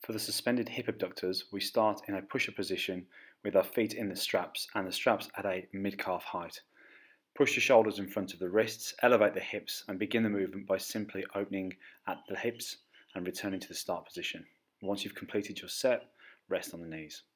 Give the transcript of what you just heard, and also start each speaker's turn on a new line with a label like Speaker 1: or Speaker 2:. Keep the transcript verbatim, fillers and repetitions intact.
Speaker 1: For the suspended hip abductors, we start in a pusher position with our feet in the straps and the straps at a mid-calf height. Push the shoulders in front of the wrists, elevate the hips and begin the movement by simply opening at the hips and returning to the start position. Once you've completed your set, rest on the knees.